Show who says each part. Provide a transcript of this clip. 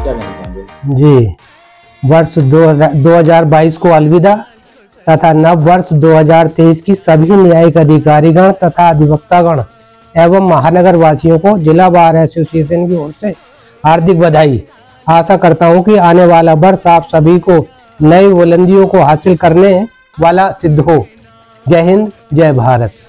Speaker 1: क्या कहना चाहेंगे?
Speaker 2: जी, वर्ष 2022 को अलविदा तथा नव वर्ष 2023 की सभी न्यायिक अधिकारीगण तथा अधिवक्तागण एवं महानगर वासियों को जिला बार एसोसिएशन की ओर से हार्दिक बधाई। आशा करता हूं कि आने वाला वर्ष आप सभी को नई बुलंदियों को हासिल करने वाला सिद्ध हो। जय हिंद, जय भारत।